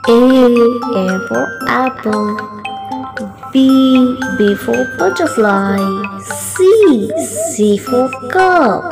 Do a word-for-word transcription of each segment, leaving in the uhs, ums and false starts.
A, A for apple. B, B for butterfly. C, C for cup.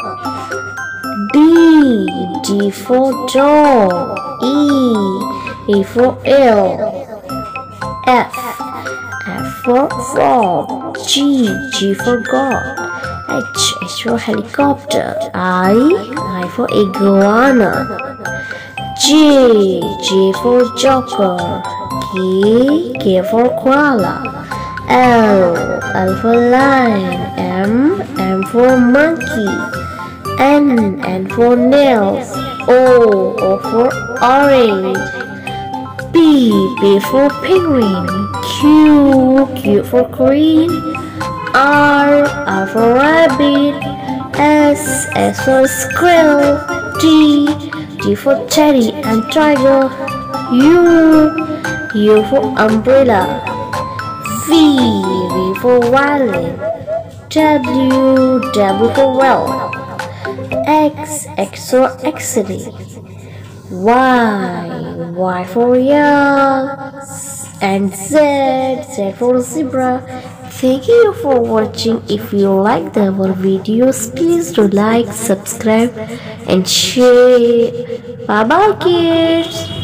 D, D for dog. E, E for eel. F, F for frog. G, G for God. H, H for helicopter. I, I for iguana. J, J for joker. K, K for koala. L, L for lion. M, M for monkey. N, N for nails. O, O for orange. P, P for penguin. Q, Q for queen. R, R for rabbit. S, S for squirrel. T, T for teddy and tiger. U, U for umbrella. V, V for violin. W, W for well. X, X for X-ray. Y, Y for yak. And Z, Z for zebra. Thank you for watching. If you liked our videos, please do like, subscribe and share. Bye bye kids.